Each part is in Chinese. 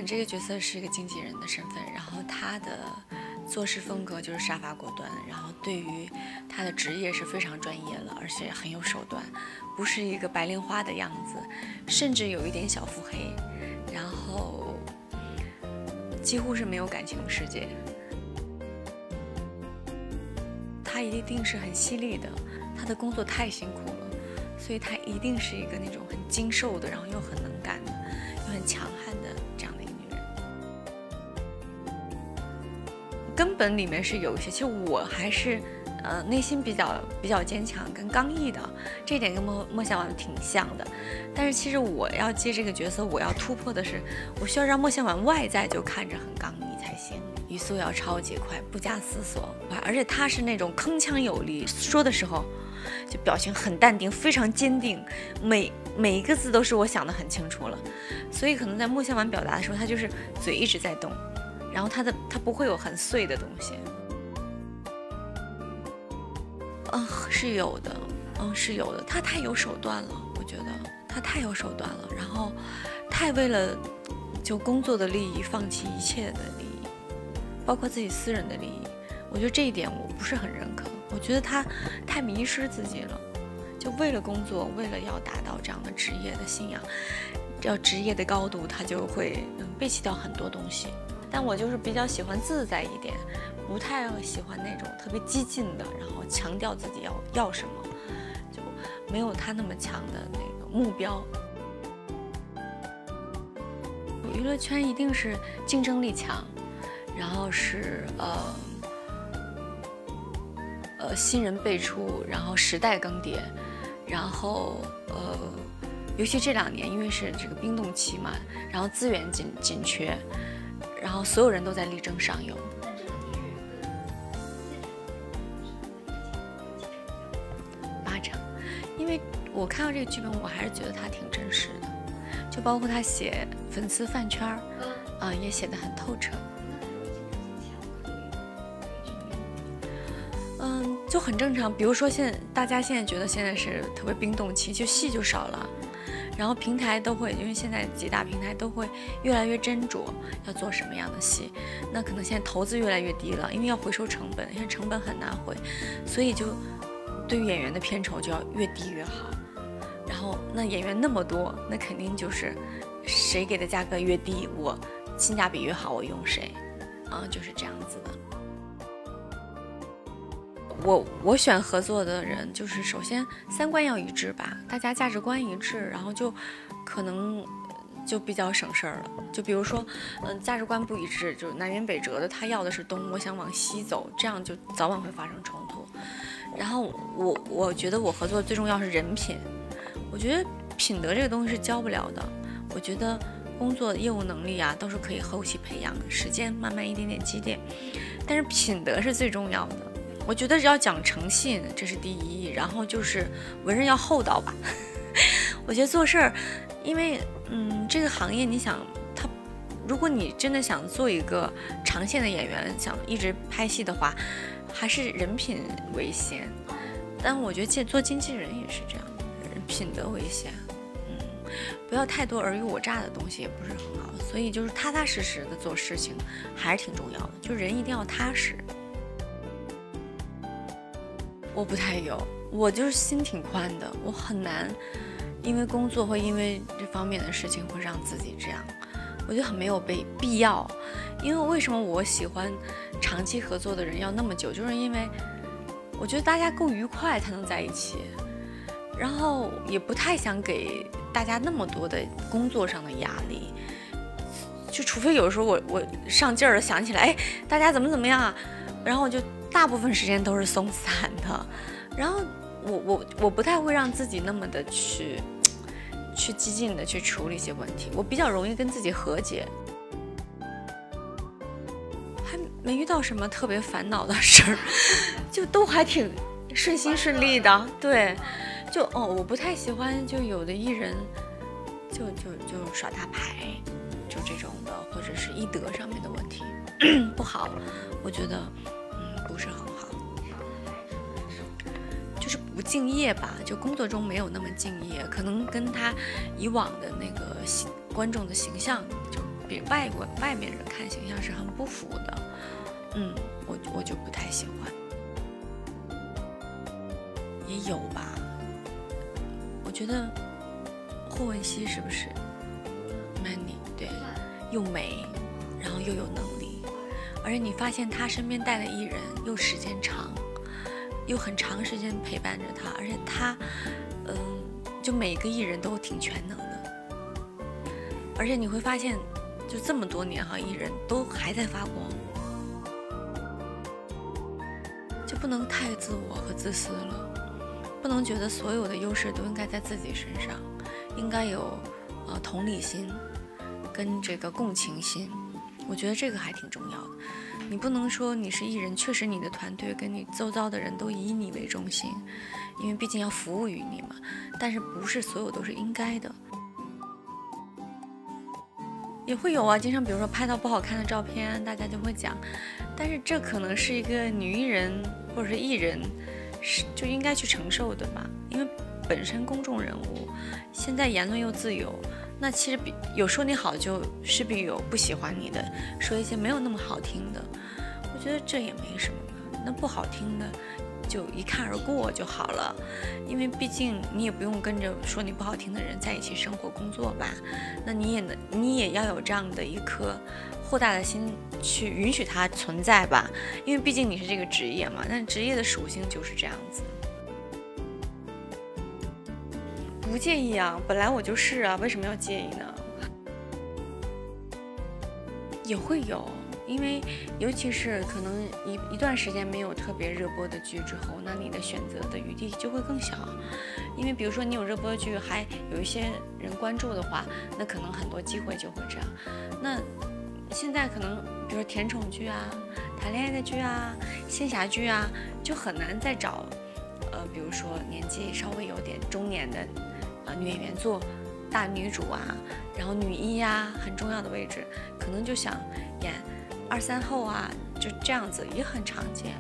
演这个角色是一个经纪人的身份，然后他的做事风格就是杀伐果断，然后对于他的职业是非常专业了，而且很有手段，不是一个白莲花的样子，甚至有一点小腹黑，然后几乎是没有感情世界。他一定是很犀利的，他的工作太辛苦了，所以他一定是一个那种很精瘦的，然后又很能干的，又很强悍的这样的一个女人。根本里面是有一些，其实我还是内心比较坚强跟刚毅的，这一点跟莫向晚挺像的。但是其实我要接这个角色，我要突破的是，我需要让莫向晚外在就看着很刚毅才行，语速要超级快，不假思索，而且他是那种铿锵有力，说的时候就表情很淡定，非常坚定，每一个字都是我想得很清楚了。所以可能在莫向晚表达的时候，他就是嘴一直在动，然后他不会有很碎的东西。是有的，是有的。他太有手段了，我觉得他太有手段了，然后太为了就工作的利益放弃一切的利益，包括自己私人的利益。我觉得这一点我不是很认可，我觉得他太迷失自己了，就为了工作，为了要达到这样的职业的信仰，要职业的高度，他就会背弃掉很多东西。但我就是比较喜欢自在一点，不太喜欢那种特别激进的，然后强调自己要什么，就没有他那么强的那个目标。娱乐圈一定是竞争力强，然后是新人辈出，然后时代更迭，然后尤其这2年，因为是这个冰冻期嘛，然后资源紧缺，然后所有人都在力争上游。8成，因为我看到这个剧本，我还是觉得他挺真实的，就包括他写粉丝饭圈也写得很透彻。就很正常。比如说大家现在觉得现在是特别冰冻期，就戏就少了，然后平台都会，因为现在几大平台都会越来越斟酌要做什么样的戏，那可能现在投资越来越低了，因为要回收成本，现在成本很难回，所以就对于演员的片酬就要越低越好。然后那演员那么多，那肯定就是谁给的价格越低，我性价比越好，我用谁就是这样子的。我选合作的人，就是首先3观要一致吧，大家价值观一致，然后就可能就比较省事儿了。就比如说，价值观不一致，就是南辕北辙的，他要的是东，我想往西走，这样就早晚会发生冲突。然后我觉得我合作最重要是人品，我觉得品德这个东西是教不了的，我觉得工作业务能力都是可以后期培养，时间慢慢一点点积淀，但是品德是最重要的。我觉得要讲诚信，这是第一，然后就是为人要厚道吧。我觉得做事儿，因为这个行业，你想如果你真的想做一个长线的演员，想一直拍戏的话，还是人品为先。但我觉得做经纪人也是这样，品德为先。不要太多尔虞我诈的东西，也不是很好。所以就是踏踏实实的做事情还是挺重要的，就人一定要踏实。我不太有，我就是心挺宽的，我很难因为工作会因为这方面的事情会让自己这样，我觉得很没有必要。因为为什么我喜欢长期合作的人要那么久，就是因为我觉得大家够愉快才能在一起，然后也不太想给大家那么多的工作上的压力，就除非有时候我上劲儿了想起来，大家怎么样啊，然后我就大部分时间都是松散的，然后我不太会让自己那么的去激进的去处理一些问题，我比较容易跟自己和解，还没遇到什么特别烦恼的事儿，就都还挺顺心顺利的。对，就我不太喜欢就有的艺人就耍大牌，就这种的，或者是医德上面的问题不好，我觉得不是很好，就是不敬业吧，就工作中没有那么敬业，可能跟他以往的那个观众的形象就外面人看形象是很不符的。我就不太喜欢。也有吧，我觉得霍汶希是不是 Mandy 对，又美，然后又有能力，而且你发现他身边带的艺人又时间长，又很长时间陪伴着他，而且他就每个艺人都挺全能的，而且你会发现就这么多年艺人都还在发光，就不能太自我和自私了，不能觉得所有的优势都应该在自己身上，应该有同理心跟这个共情心，我觉得这个还挺重要的。你不能说你是艺人，确实你的团队跟你周遭的人都以你为中心，因为毕竟要服务于你嘛，但是不是所有都是应该的。也会有啊，经常比如说拍到不好看的照片，大家就会讲，但是这可能是一个女艺人或者是艺人就应该去承受的吧，因为本身公众人物，现在言论又自由，那其实有说你好就势必有不喜欢你的，说一些没有那么好听的，我觉得这也没什么嘛，那不好听的就一看而过就好了，因为毕竟你也不用跟着说你不好听的人在一起生活工作吧，那你也要有这样的一颗豁达的心去允许它存在吧，因为毕竟你是这个职业嘛，那职业的属性就是这样子。不介意啊，本来我就是啊，为什么要介意呢？也会有，因为尤其是可能一段时间没有特别热播的剧之后，那你的选择的余地就会更小，因为比如说你有热播剧，还有一些人关注的话，那可能很多机会就会这样。那现在可能比如说甜宠剧啊、谈恋爱的剧啊、仙侠剧啊，就很难再找比如说年纪稍微有点中年的女演员做大女主啊，然后女一啊，很重要的位置，可能就想演2、3后啊，就这样子也很常见。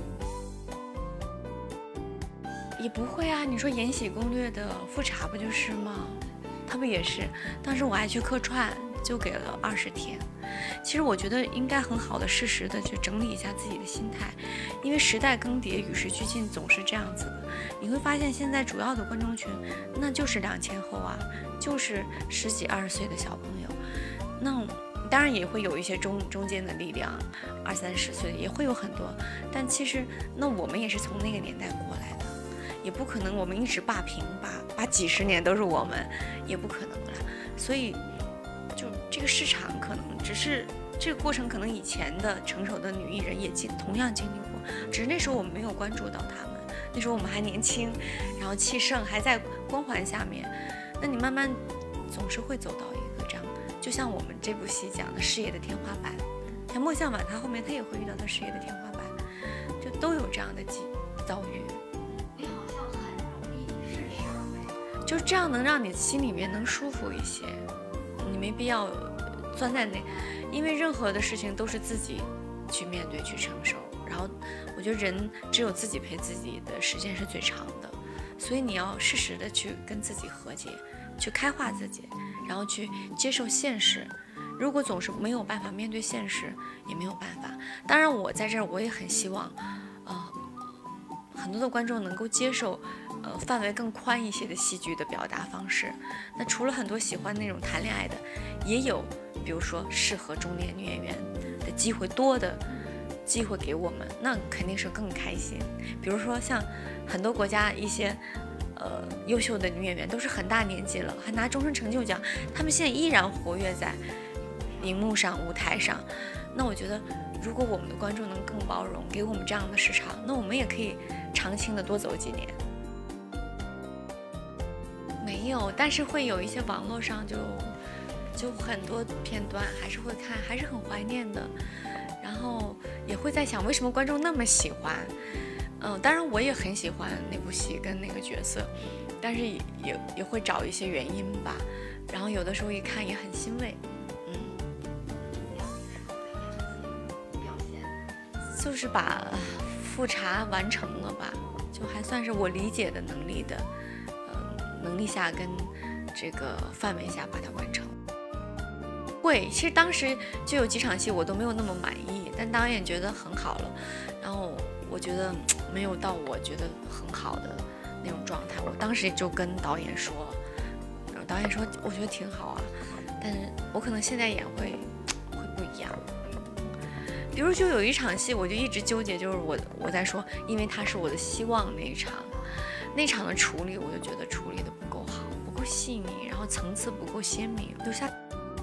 也不会啊，你说《延禧攻略》的富察不就是吗？他不也是？当时我还去客串，就给了20天。其实我觉得应该很好的适时的去整理一下自己的心态，因为时代更迭，与时俱进，总是这样子的。你会发现现在主要的观众群那就是2000后啊，就是10几20岁的小朋友。那当然也会有一些中间的力量，20、30岁也会有很多，但其实那我们也是从那个年代过来的，也不可能我们一直霸屏把几十年都是我们，也不可能了。所以就这个市场可能只是这个过程，可能以前的成熟的女艺人也同样经历过，只是那时候我们没有关注到她们，那时候我们还年轻，然后气盛，还在光环下面。那你慢慢总是会走到一个这样，就像我们这部戏讲的事业的天花板，像莫向晚他后面他也会遇到他事业的天花板，就都有这样的遭遇。 你好像很容易顺势而为， 就这样能让你心里面能舒服一些，你没必要钻在那，因为任何的事情都是自己去面对去承受，然后我觉得人只有自己陪自己的时间是最长的，所以你要适时的去跟自己和解，去开化自己，然后去接受现实。如果总是没有办法面对现实，也没有办法。当然我在这儿我也很希望很多的观众能够接受范围更宽一些的戏剧的表达方式。那除了很多喜欢那种谈恋爱的，也有比如说适合中年女演员的机会多的机会给我们，那肯定是更开心。比如说像很多国家一些优秀的女演员都是很大年纪了，还拿终身成就奖，她们现在依然活跃在荧幕上舞台上。那我觉得如果我们的观众能更包容，给我们这样的市场，那我们也可以长青的多走几年。没有，但是会有一些网络上就很多片段还是会看，还是很怀念的，然后也会在想为什么观众那么喜欢。当然我也很喜欢那部戏跟那个角色，但是也会找一些原因吧，然后有的时候一看也很欣慰。就是把复查完成了吧，就还算是我理解的能力的能力下跟这个范围下把它完成。 会，其实当时就有几场戏我都没有那么满意，但导演觉得很好了，然后我觉得没有到我觉得很好的那种状态，我当时就跟导演说了，然后导演说我觉得挺好啊，但是我可能现在演会不一样。比如就有一场戏，我就一直纠结，就是我在说，因为它是我的希望那场的处理，我就觉得处理的不够好，不够细腻，然后层次不够鲜明，留下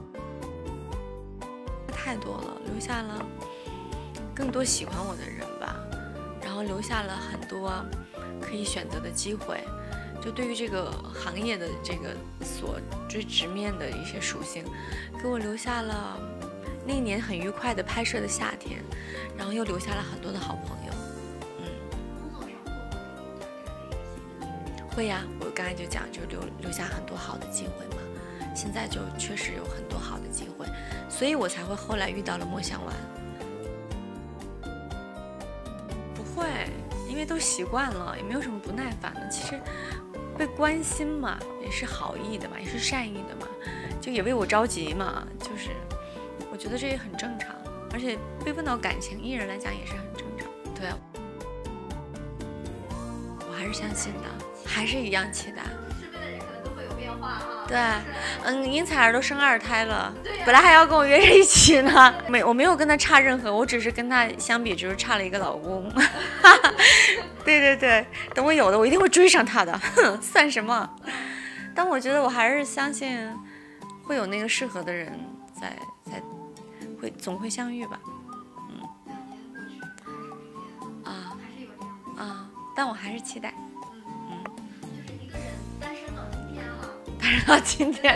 太多了，留下了更多喜欢我的人吧，然后留下了很多可以选择的机会，就对于这个行业的这个所最直面的一些属性，给我留下了那一年很愉快的拍摄的夏天，然后又留下了很多的好朋友。会呀，我刚才就讲，就留下很多好的机会嘛。现在就确实有很多好的机会，所以我才会后来遇到了莫向晚。不会，因为都习惯了，也没有什么不耐烦的。其实被关心嘛，也是好意的嘛，也是善意的嘛，就也为我着急嘛，就是我觉得这也很正常。而且被问到感情，艺人来讲也是很正常。对，我还是相信的。还是一样期待， 身边的人可能都会有变化啊。 对，殷彩儿都生2胎了，本来还要跟我约着一起呢。我没有跟他差任何，我只是跟他相比，就是差了一个老公。对，等我有的，我一定会追上他的，算什么？但我觉得我还是相信，会有那个适合的人总会相遇吧。但我还是期待。单身到今天，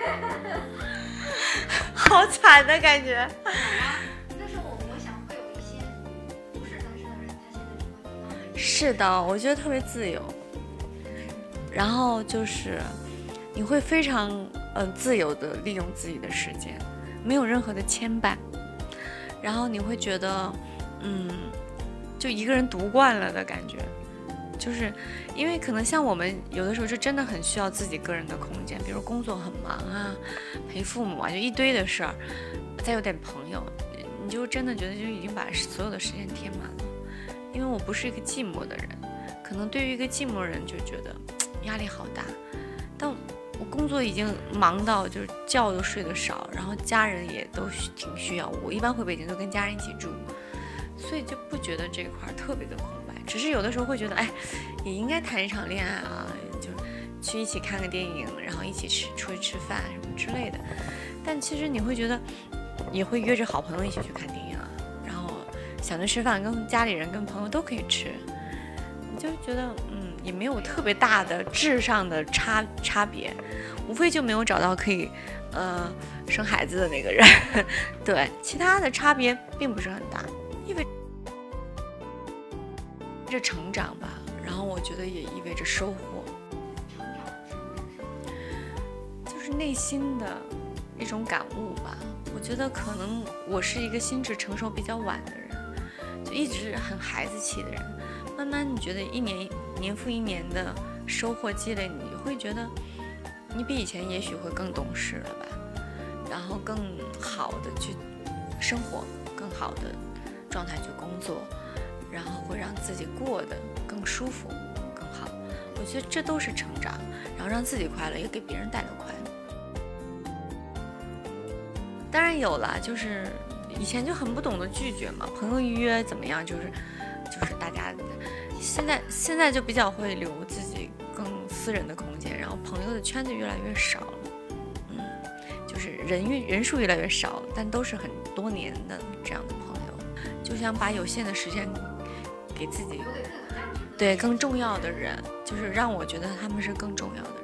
好惨的感觉。 但是我想会有一些不是单身的人，他现在就会得到。 是的，我觉得特别自由，然后就是你会非常自由的利用自己的时间，没有任何的牵绊，然后你会觉得就一个人独惯了的感觉。就是因为可能像我们有的时候是真的很需要自己个人的空间，比如工作很忙啊，陪父母啊，就一堆的事儿，再有点朋友，你就真的觉得就已经把所有的时间填满了。因为我不是一个寂寞的人，可能对于一个寂寞人就觉得压力好大，但我工作已经忙到就是觉都睡得少，然后家人也都挺需要我，一般回北京都跟家人一起住，所以就不觉得这块特别的空白。只是有的时候会觉得，哎，也应该谈一场恋爱啊，就去一起看个电影，然后一起出去吃饭什么之类的。但其实你会觉得，也会约着好朋友一起去看电影啊，然后想着吃饭，跟家里人、跟朋友都可以吃。你就觉得，也没有特别大的质上的差别，无非就没有找到可以，生孩子的那个人。对，其他的差别并不是很大，意味着成长吧，然后我觉得也意味着收获，就是内心的一种感悟吧。我觉得可能我是一个心智成熟比较晚的人，就一直很孩子气的人，慢慢你觉得年复一年的收获积累，你会觉得你比以前也许会更懂事了吧，然后更好的去生活，更好的状态去工作，然后会让自己过得更舒服更好。我觉得这都是成长，然后让自己快乐也给别人带来快乐。当然有了，就是以前就很不懂得拒绝嘛，朋友一约怎么样，就是大家现在就比较会留自己更私人的空间，然后朋友的圈子越来越少了，就是人数越来越少，但都是很多年的这样的朋友，就想把有限的时间给自己对更重要的人，就是让我觉得他们是更重要的人。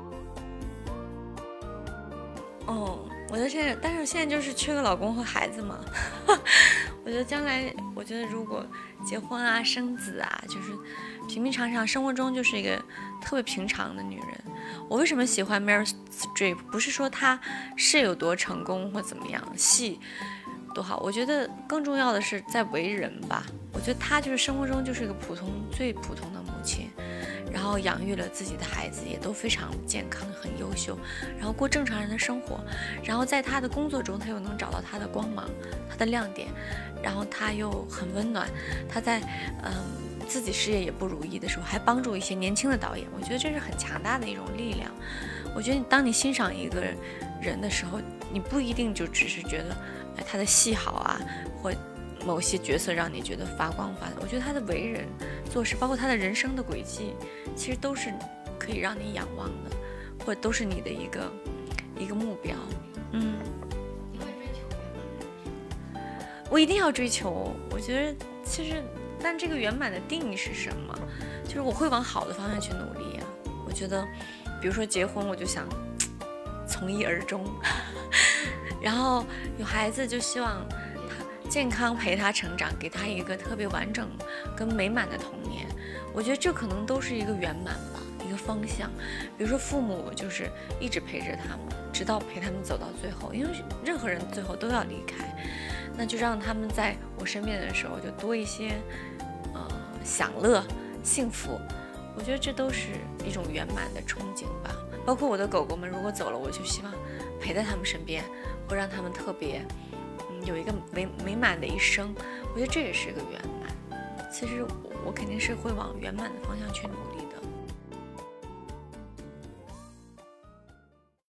我觉得现在，但是现在就是缺个老公和孩子嘛。我觉得将来，我觉得如果结婚啊、生子啊，就是平平常常生活中就是一个特别平常的女人。我为什么喜欢 Meryl Streep？ 不是说她是有多成功或怎么样，戏多好。我觉得更重要的是在为人吧。我觉得她就是生活中就是一个最普通的母亲。 亲，然后养育了自己的孩子，也都非常健康，很优秀，然后过正常人的生活，然后在他的工作中，他又能找到他的光芒，他的亮点，然后他又很温暖，他在自己事业也不如意的时候，还帮助一些年轻的导演，我觉得这是很强大的一种力量。我觉得当你欣赏一个人的时候，你不一定就只是觉得他的戏好啊，或某些角色让你觉得发光发热。我觉得他的为人做事，包括他的人生的轨迹，其实都是可以让你仰望的，或者都是你的一个目标。 你会追求圆满？ 我一定要追求。我觉得其实，但这个圆满的定义是什么？就是我会往好的方向去努力啊。我觉得，比如说结婚，我就想从一而终，然后有孩子就希望他健康陪他成长，给他一个特别完整跟美满的童年。我觉得这可能都是一个圆满吧，一个方向。比如说父母就是一直陪着他们，直到陪他们走到最后，因为任何人最后都要离开，那就让他们在我身边的时候就多一些享乐、幸福。我觉得这都是一种圆满的憧憬吧。包括我的狗狗们，如果走了，我就希望陪在他们身边，会让他们特别有一个美满的一生。我觉得这也是一个圆满。其实我肯定是会往圆满的方向去努力的。